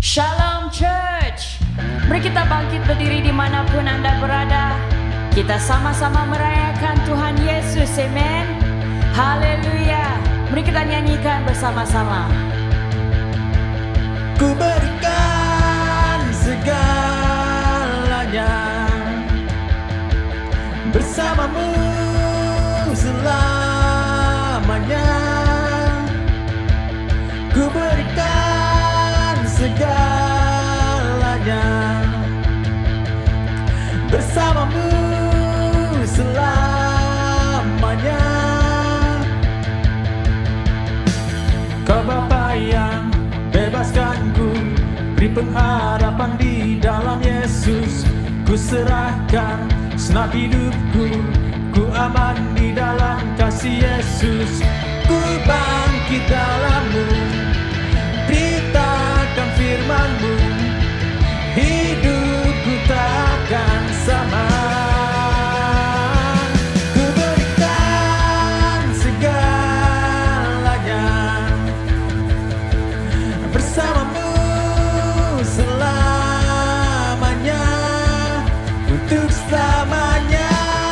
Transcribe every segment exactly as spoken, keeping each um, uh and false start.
Shalom Church. Mari kita bangkit berdiri dimanapun Anda berada. Kita sama-sama merayakan Tuhan Yesus, amen. Haleluya. Mari kita nyanyikan bersama-sama. Ku berikan segalanya bersamamu selamanya. Ku berikan segalanya bersamamu selamanya. Kau Bapa yang bebaskanku, beri pengharapan di dalam Yesus. Ku serahkan segenap hidupku, ku aman di dalam kasih Yesus. Ku bangkit dalam-Mu, beritakan firman-Mu, hidupku takkan sama. Ku berikan segalanya bersamamu selamanya, untuk selamanya.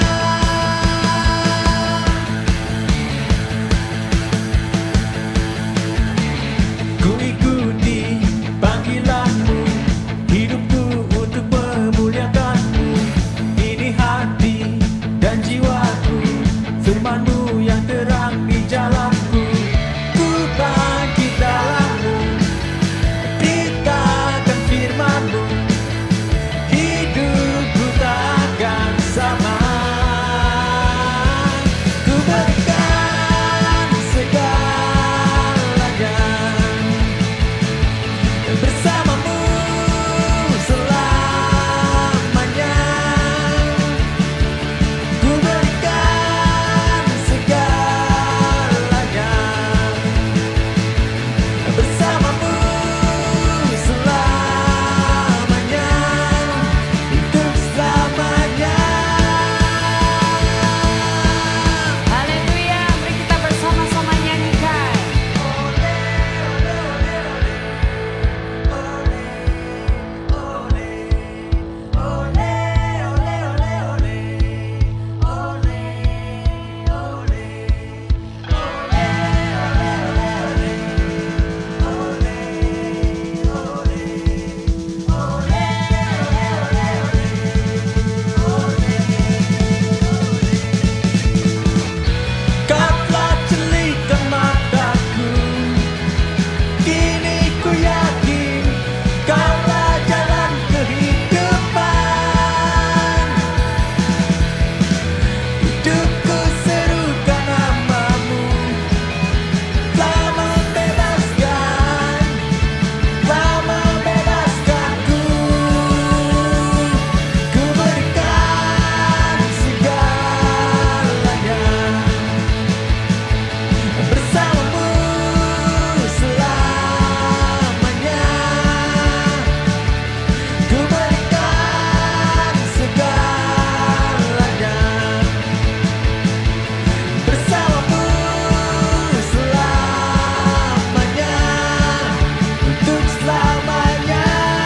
Ku ikuti panggilan-Mu, hidupku untuk memuliakan-Mu. Ini hati dan jiwaku, firman-Mu yang terang di jalanku. Ku bangkit dalam-Mu, beritakan firman-Mu, hidupku takkan sama. Ku berikan segalanya bersamamu selamanya. Ku berikan segalanya bersamamu selamanya, untuk selamanya. Haleluya. Mari kita bersama-sama nyanyikan. Kau telah celikan mataku, kini ku yakin Kaulah jalan kehidupan. Hidupku serukan nama-Mu, telah membebaskan, telah membebaskanku. Ku berikan segalanya bersamamu selamanya. Ku berikan segalanya bersamamu selamanya, untuk selamanya.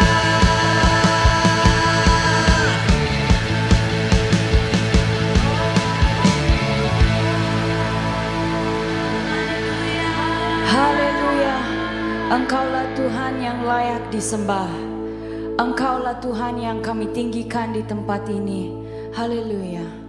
Haleluya. Engkaulah Tuhan yang layak disembah. Engkaulah Tuhan yang kami tinggikan di tempat ini. Haleluya.